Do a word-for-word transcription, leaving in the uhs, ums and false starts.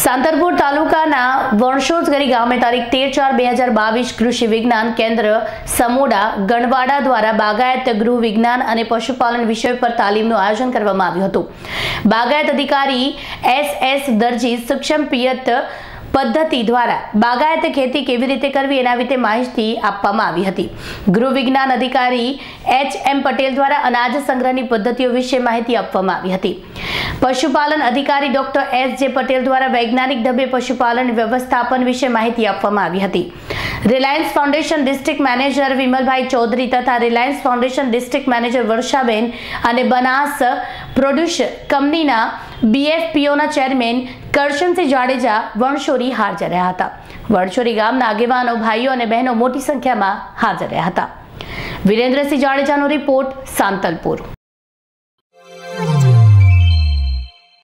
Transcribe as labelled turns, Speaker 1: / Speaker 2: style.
Speaker 1: સાંતલપુર તાલુકાના વણશોસગરી ગામે તારીખ તેર ચાર બે હજાર બાવીસ કૃષિ વિજ્ઞાન કેન્દ્ર સમોડા ગણવાડા દ્વારા બાગાયત ગૃહ વિજ્ઞાન અને પશુપાલન વિષય પર તાલીમનું આયોજન કરવામાં આવ્યું હતું। બાગાયત અધિકારી એસ એસ દરજી સક્ષમ પિયત પદ્ધતિ દ્વારા બાગાયત ખેતી કેવી રીતે કરવી એના વિશે માહિતી આપવામાં આવી હતી। ગૃહ વિજ્ઞાન અધિકારી એચ એમ પટેલ દ્વારા અનાજ સંગ્રહની પદ્ધતિઓ વિશે માહિતી આપવામાં આવી હતી। પશુપાલન અધિકારી ડોક્ટર એસ જે પટેલ દ્વારા વૈજ્ઞાનિક ઢબે પશુપાલન વ્યવસ્થાપન વિશે માહિતી આપવામાં આવી હતી। Reliance Foundation district manager Vimalbhai Chaudhary તથા Reliance Foundation district manager Varshaben અને બનાસ પ્રોડ્યુસર કંપનીના બીએફપીઓના ચેરમેન કરશનસિંહ જાડેજા વણશોરી હાજર રહ્યા હતા। વણશોરી ગામના આગેવાનો ભાઈઓ અને બહેનો મોટી સંખ્યામાં હાજર રહ્યા હતા। વિરેન્દ્રસિંહ જાડેજાનો રિપોર્ટ, સાંતલપુર।